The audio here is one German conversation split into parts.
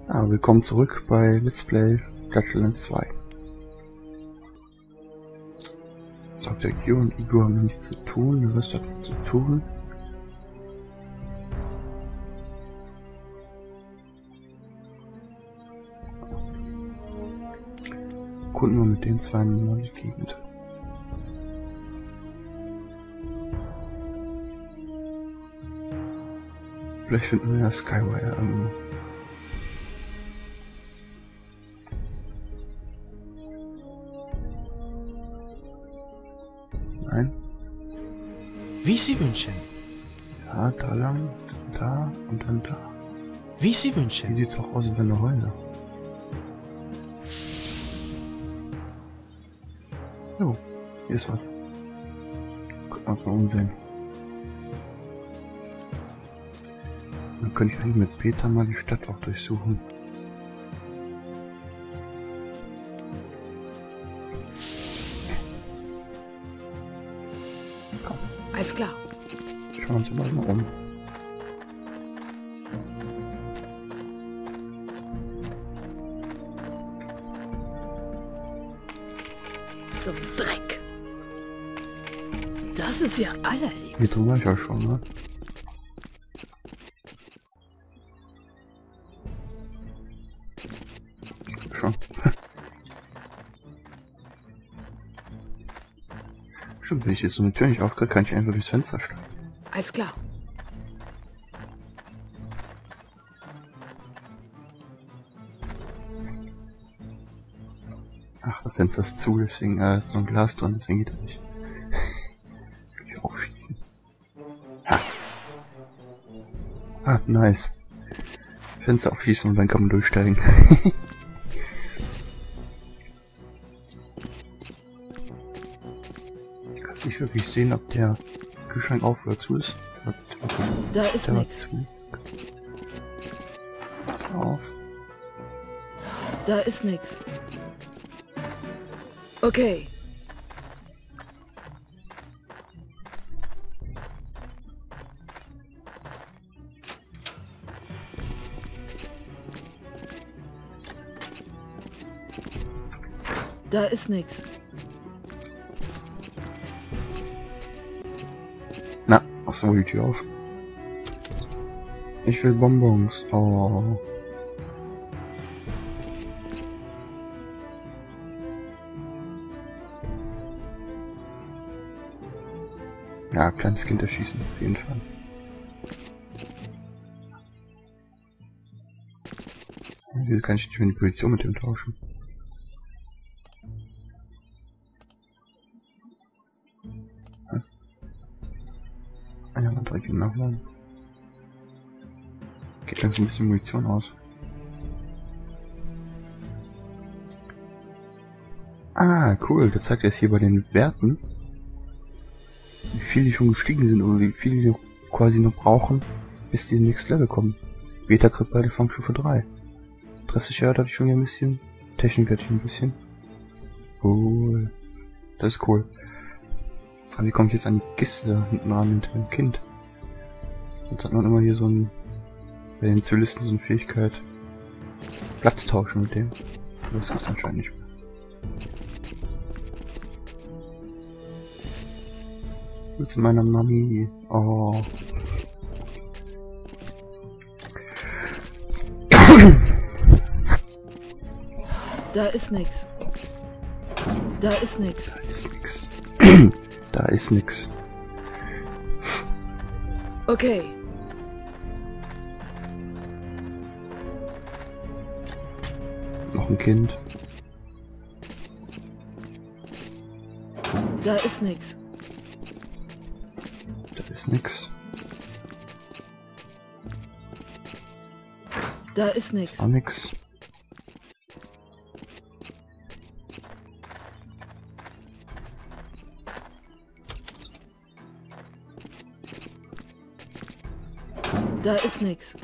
Willkommen zurück bei Let's Play Borderlands 2. Dr. Q und Igor haben nichts zu tun, der Rest hat nichts zu tun. Gucken wir mit den zwei mal die Gegend. Vielleicht finden wir ja Skywire irgendwo. Nein. Wie Sie wünschen. Ja, da lang, da und dann da. Wie Sie Hier wünschen. sieht's auch aus wie eine Häuser. Jo, hier ist was. Gucken wir uns mal umsehen. Dann könnte ich eigentlich mit Peter mal die Stadt auch durchsuchen. Komm, Alles klar. schauen wir uns überall mal um. Zum Dreck. Das ist ja Hier allerliebst. drüber ich auch schon, ne? Schon. Stimmt, wenn ich jetzt so eine Tür nicht aufkriege, kann ich einfach durchs Fenster steigen. Alles klar. Ach, das Fenster ist zu, deswegen ist so ein Glas drin, deswegen geht das nicht. Kann ich aufschießen. Ha. Ah, nice. Fenster aufschießen und dann kann man durchsteigen. Ich kann nicht wirklich sehen, ob der Kühlschrank auf oder zu ist. Der war zu. Da ist Der war nix. zu. Auf. Da ist nix. Okay. Da ist nix. Na, machst du wohl die Tür auf? Ich will Bonbons. Oh. Ja, kleines Kind erschießen, auf jeden Fall. Wieso kann ich nicht mehr die Position mit dem tauschen? Ja, man direkt ihn nachladen. Geht langsam ein bisschen Munition aus. Ah, cool. Das zeigt jetzt hier bei den Werten, wie viel die schon gestiegen sind oder wie viel die quasi noch brauchen, bis die Next Level kommen. Beta kriegt beide Fangstufe 3. 30 Jahre hatte ich schon hier ein bisschen. Technik hatte ich ein bisschen. Cool. Das ist cool. Aber wie komme ich jetzt an die Kiste da hinten ran mit dem Kind? Jetzt hat man immer hier so ein, bei den Zivilisten so eine Fähigkeit, Platz tauschen mit dem. Das gibt's anscheinend nicht mehr. Mit meiner Mami. Oh. Da ist nix. Da ist nix. Da ist nix. Da ist nix. Okay. Noch ein Kind. Da ist nix. Da ist nix. Da ist nix. Auch nix. Da ist nix.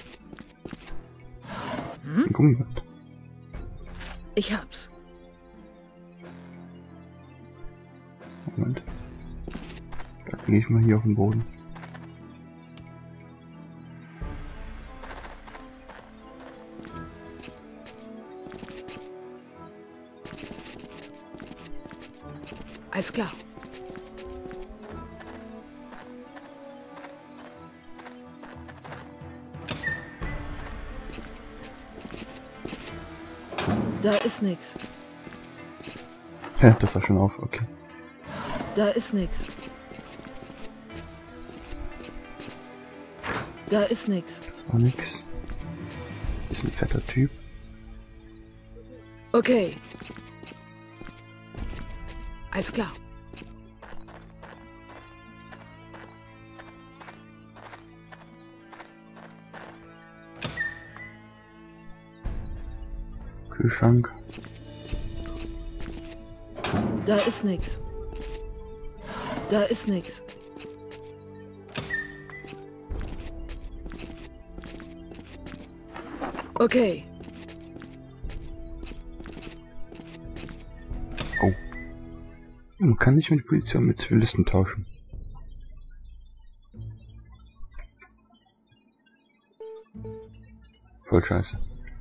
Ein Gummiband. Ich hab's. Moment. Da gehe ich mal hier auf den Boden. Alles klar. Da ist nix. Hä, das war schon auf, okay. Da ist nix. Da ist nix. Das war nix. Ist ein fetter Typ. Okay. Alles klar. Kühlschrank. Da ist nix. Da ist nix. Okay. Oh. Man kann nicht mit Position mit Zivilisten tauschen. Voll scheiße.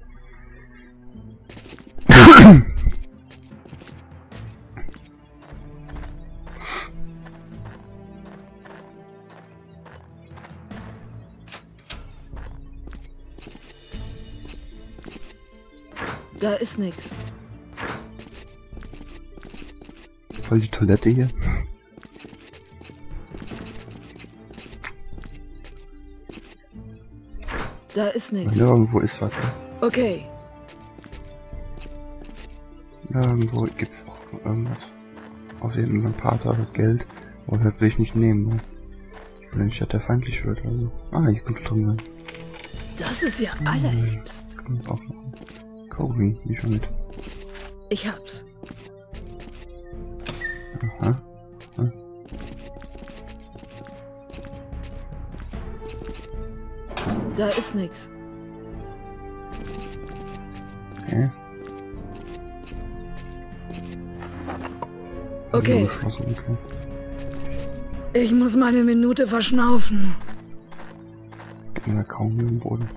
Da ist nix. Voll die Toilette hier. Da ist nix. Nirgendwo ist was. Okay. Nirgendwo gibt's auch noch irgendwas. Außer irgendein Pater oder Geld. Aber das will ich nicht nehmen. Ne? Ich will nicht, dass der feindlich wird. Also. Ah, hier könnte drin sein. Das ist ja allerliebst. Kann das aufmachen. Cody, nicht schon mit. Ich hab's. Aha. Aha. Da ist nix. Okay. Okay. Geschlossen, okay. Ich muss meine Minute verschnaufen. Ging da kaum mit dem Boden.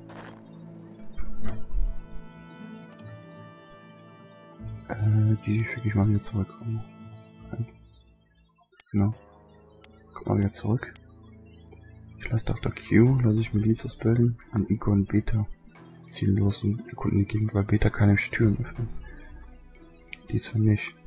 Die schicke ich mal wieder zurück. Genau. Komm mal wieder zurück. Ich lasse Dr. Q, lasse ich Miliz ausbilden, an Ico und Beta ziehen los und erkunden die Gegend, weil Beta kann nämlich Türen öffnen. Die zwar nicht.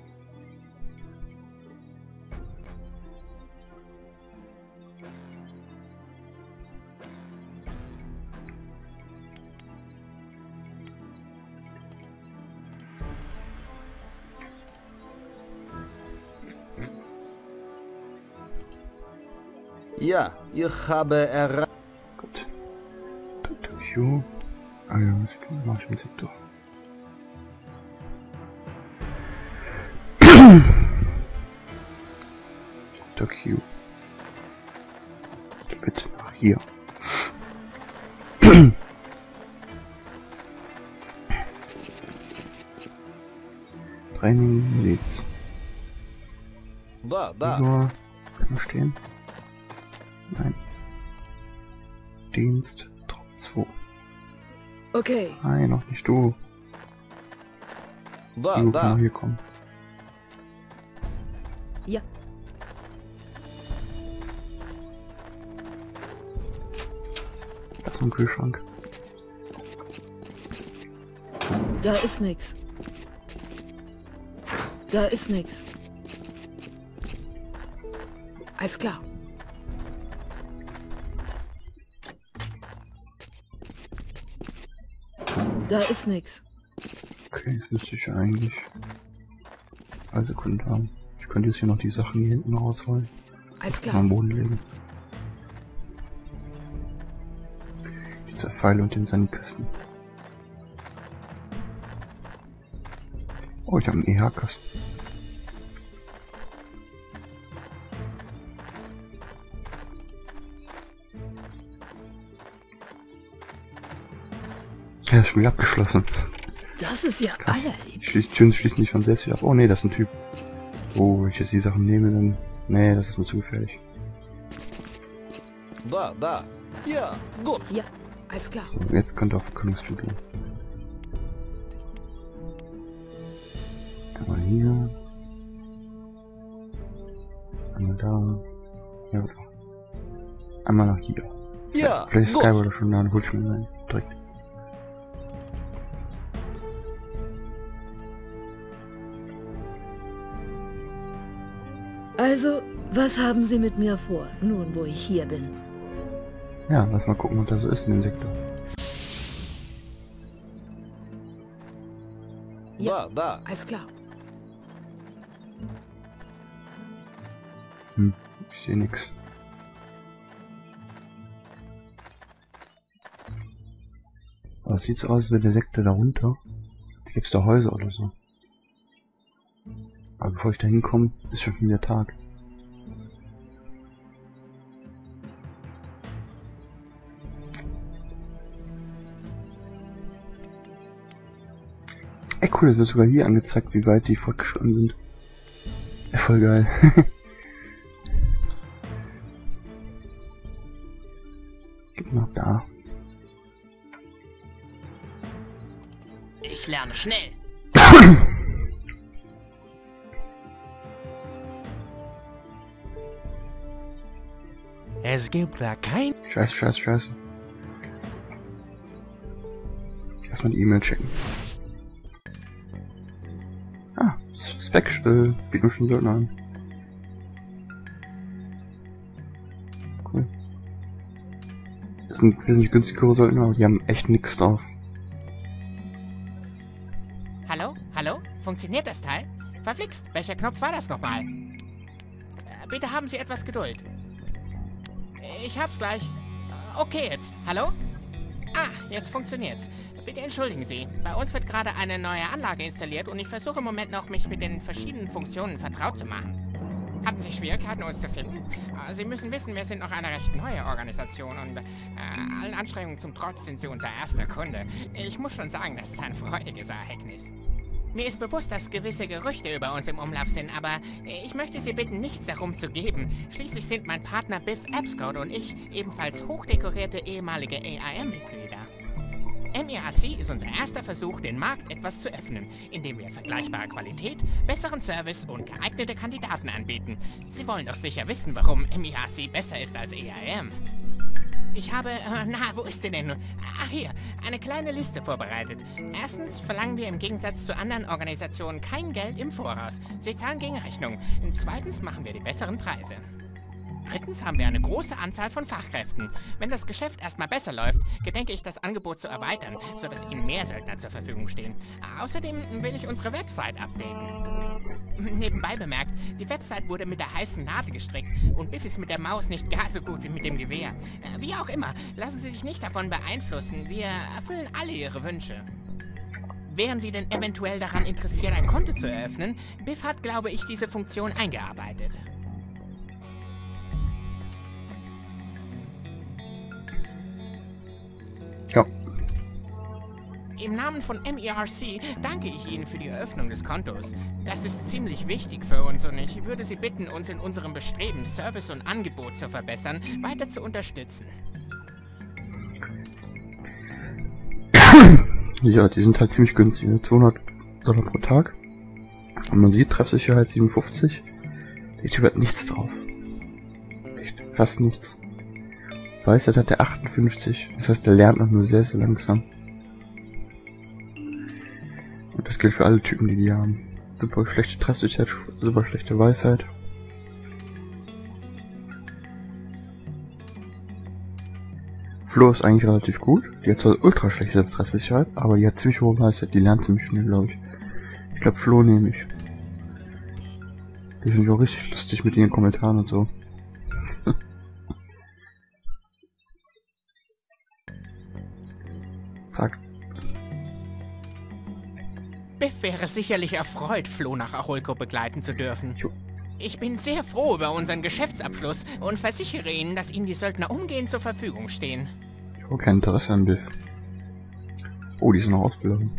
Ja, ich habe erreicht. Gut. Dr. Q. Ah ja, das mache ich mit Sektor. Dr. Q. Geh bitte nach hier. Training Miliz. Da. Igor, kann man stehen? Nein. Dienst, Trupp 2. Okay. Nein, noch nicht du. Igor kann auch hier kommen. Ja. Das ist ein Kühlschrank. Da ist nix. Da ist nix. Alles klar. Da ist nix. Okay, das müsste ich ja eigentlich alle Sekunden haben. Ich könnte jetzt hier noch die Sachen hier hinten rausholen. Alles Das klar. am Boden legen. Die 2 Pfeile und den Sandkasten. Oh, ich habe einen EH-Kasten. Ja, ist schon wieder abgeschlossen. Das ist ja Krass. allerliebst. Die Türen schließen nicht von selbst wieder ab. Oh nee, das ist ein Typ. Oh, wenn ich jetzt die Sachen nehme, dann... Nee, das ist mir zu gefährlich. Da. Ja, gut. Ja, alles klar. So, jetzt könnte auf Verkündungsstudio. Einmal hier. da. Ja, oder? Einmal nach hier. Ja, Vielleicht ist gut. Skywalker schon da, dann hol ich mir rein. Direkt. Also, was haben Sie mit mir vor, nun wo ich hier bin? Ja, lass mal gucken, was da so ist in dem Sektor. Ja. Da. Alles klar. Ich sehe nix. Aber es sieht so aus, als wäre der Sektor darunter. Jetzt gibt's da Häuser oder so. Aber bevor ich da hinkomme, ist schon wieder Tag. Ey cool, es wird sogar hier angezeigt, wie weit die fortgeschritten sind. Ja, voll geil. Gib mal da. Ich lerne schnell. Es gibt da kein... Scheiße. Erstmal die E-Mail checken. Ah, Spec bieten wir schon Söldner an. Cool. Das sind wesentlich günstigere Söldner, aber die haben echt nix drauf. Hallo? Hallo? Funktioniert das Teil? Verflixt, welcher Knopf war das nochmal? Bitte haben Sie etwas Geduld. Ich hab's gleich. Okay, jetzt. Hallo? Ah, jetzt funktioniert's. Bitte entschuldigen Sie. Bei uns wird gerade eine neue Anlage installiert und ich versuche im Moment noch, mich mit den verschiedenen Funktionen vertraut zu machen. Hatten Sie Schwierigkeiten, uns zu finden? Sie müssen wissen, wir sind noch eine recht neue Organisation und allen Anstrengungen zum Trotz sind Sie unser erster Kunde. Ich muss schon sagen, das ist ein freudiges Ereignis. Mir ist bewusst, dass gewisse Gerüchte über uns im Umlauf sind, aber ich möchte Sie bitten, nichts darum zu geben. Schließlich sind mein Partner Biff Abscott und ich ebenfalls hochdekorierte ehemalige AIM-Mitglieder. MERC ist unser erster Versuch, den Markt etwas zu öffnen, indem wir vergleichbare Qualität, besseren Service und geeignete Kandidaten anbieten. Sie wollen doch sicher wissen, warum MERC besser ist als AIM. Ich habe, wo ist sie denn? Ach hier, eine kleine Liste vorbereitet. Erstens verlangen wir im Gegensatz zu anderen Organisationen kein Geld im Voraus. Sie zahlen gegen Rechnung. Und zweitens machen wir die besseren Preise. Drittens haben wir eine große Anzahl von Fachkräften. Wenn das Geschäft erstmal besser läuft, gedenke ich, das Angebot zu erweitern, sodass Ihnen mehr Söldner zur Verfügung stehen. Außerdem will ich unsere Website updaten. Nebenbei bemerkt, die Website wurde mit der heißen Nadel gestrickt und Biff ist mit der Maus nicht gar so gut wie mit dem Gewehr. Wie auch immer, lassen Sie sich nicht davon beeinflussen. Wir erfüllen alle Ihre Wünsche. Wären Sie denn eventuell daran interessiert, ein Konto zu eröffnen? Biff hat, glaube ich, diese Funktion eingearbeitet. Ja. Im Namen von MERC danke ich Ihnen für die Eröffnung des Kontos. Das ist ziemlich wichtig für uns und ich würde Sie bitten, uns in unserem Bestreben, Service und Angebot zu verbessern, weiter zu unterstützen. Ja, die sind halt ziemlich günstig, ne? $200 pro Tag. Und man sieht, Treffsicherheit 57. Der Typ hat nichts drauf. Echt, fast nichts. Weisheit hat der 58. Das heißt, der lernt noch nur sehr, sehr langsam. Und das gilt für alle Typen, die haben. Super schlechte Treffsicherheit, super schlechte Weisheit. Flo ist eigentlich relativ gut. Die hat zwar ultra schlechte Treffsicherheit, aber die hat ziemlich hohe Weisheit. Die lernt ziemlich schnell, glaube ich. Ich glaube, Flo nehme ich. Die sind auch richtig lustig mit ihren Kommentaren und so. Zack. Biff wäre sicherlich erfreut, Flo nach Achulco begleiten zu dürfen. Jo. Ich bin sehr froh über unseren Geschäftsabschluss und versichere Ihnen, dass Ihnen die Söldner umgehend zur Verfügung stehen. Ich habe kein Interesse an Biff. Oh, die ist noch Ausbildung.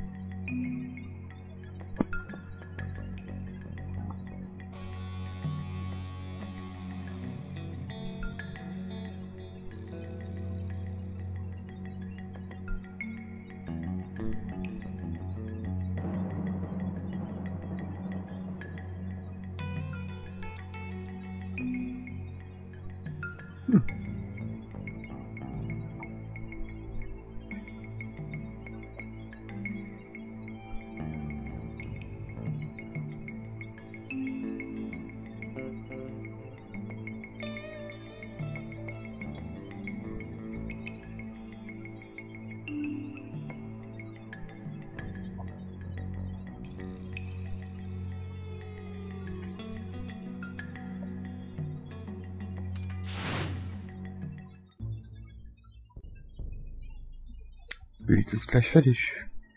Jetzt ist gleich fertig.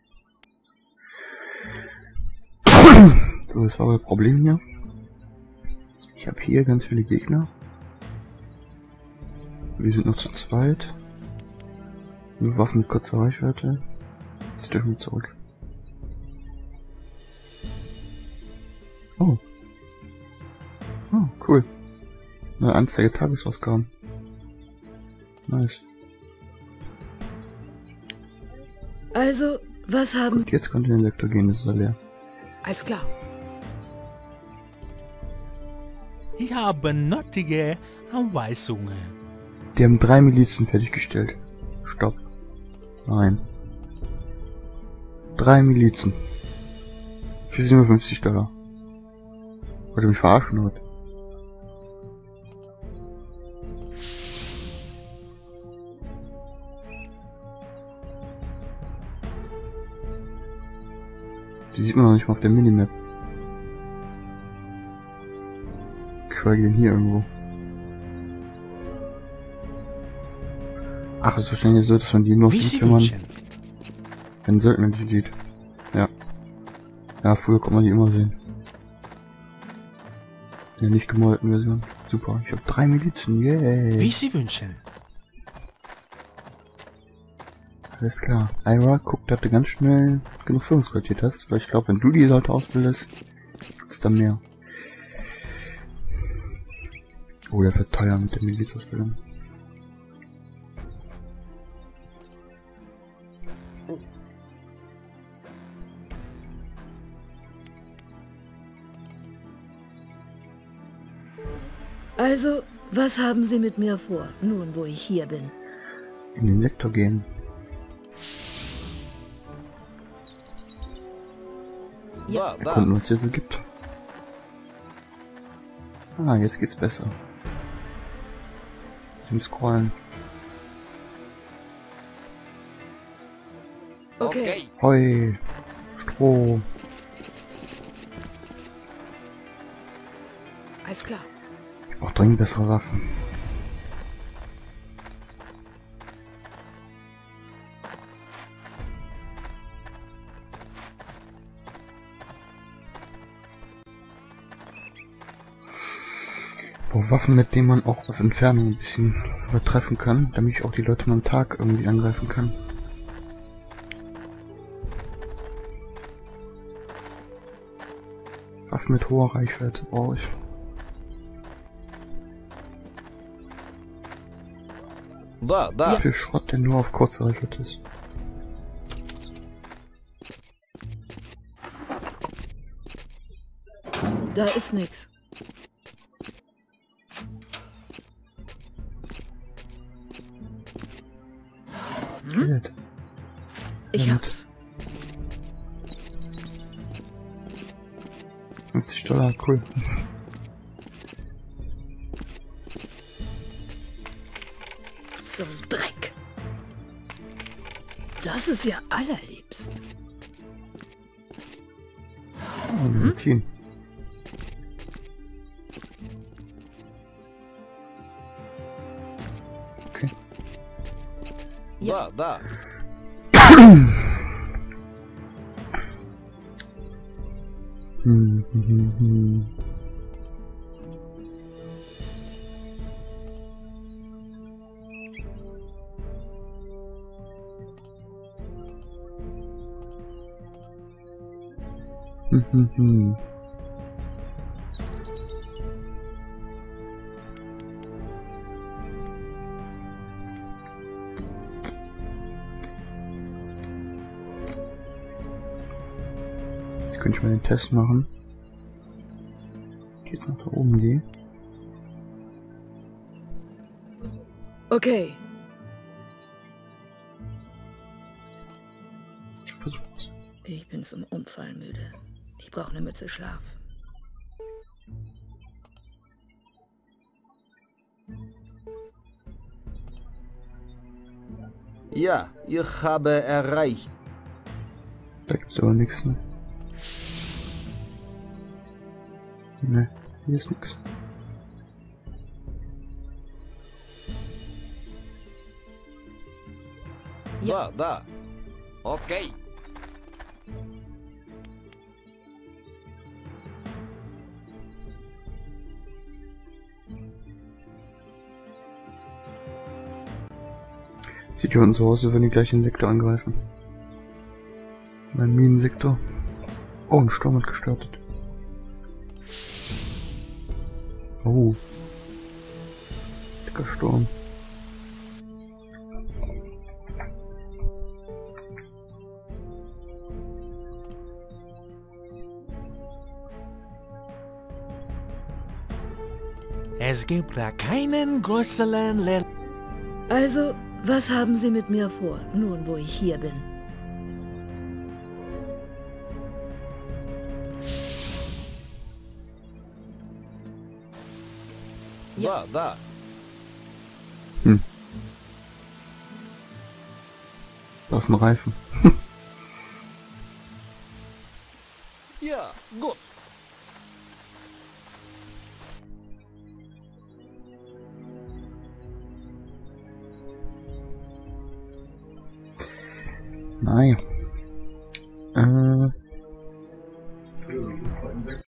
So, das war aber das Problem hier. Ich habe hier ganz viele Gegner. Wir sind noch zu zweit. Nur Waffen mit kurzer Reichweite. Jetzt dürfen wir zurück. Oh. Oh, cool. Neue Anzeige Tagesausgaben. Nice. Also, was haben Gut, jetzt konnte in den Sektor gehen, das ist ja leer. Alles klar. Ich habe nötige Anweisungen. Die haben 3 Milizen fertiggestellt. Stopp. Nein. 3 Milizen. Für $57. Wollt ihr mich verarschen heute? Die sieht man noch nicht mal auf der Minimap. Geschweige denn hier irgendwo. Ach, es ist wahrscheinlich so, dass man die nur Wie sieht, Sie wenn man, wünschen. wenn Söldner die sieht. Ja. Ja, früher konnte man die immer sehen. In der nicht gemodelten Version. Super, ich habe 3 Milizen, yay! Wie Sie wünschen. Alles klar. Ira, guck, dass du ganz schnell genug Führungsqualität hast, weil ich glaube, wenn du die Leute ausbildest, ist da mehr. Oh, der wird teuer mit der Milizausbildung. Also, was haben Sie mit mir vor, nun wo ich hier bin? In den Sektor gehen. Да, да. Erkunden, was es hier so gibt. Ah, jetzt geht's besser. Im Scrollen. Okay. Heu. Stroh. Alles klar. Ich brauche dringend bessere Waffen. Waffen, mit denen man auch auf Entfernung ein bisschen übertreffen kann, damit ich auch die Leute am Tag irgendwie angreifen kann. Waffen mit hoher Reichweite brauche ich. Да, да. Für Schrott, der nur auf kurze Reichweite ist. Da ist nix. Geld. Ich Ja, hab's. $50, cool. So ein Dreck. Das ist ja allerliebst. Oh, Medizin. Okay. Да, да. Jetzt könnte ich mal den Test machen. Jetzt nach da oben gehe. Okay. Versuch's. Ich bin zum Umfallen müde. Ich brauche eine Mütze Schlaf. Ja, ich habe erreicht. Da gibt's aber nichts, ne? Ne, hier ist nix. Da, da. Okay. Sieht hier unten so aus, als wenn die gleich den Sektor angreifen. Mein Minensektor. Oh, ein Sturm hat gestartet. Oh. Dicker Sturm. Es gibt da keinen größeren Lehrer. Also, was haben Sie mit mir vor, nun wo ich hier bin? Da, da. Da ist ein Reifen. Ja, gut. Naja.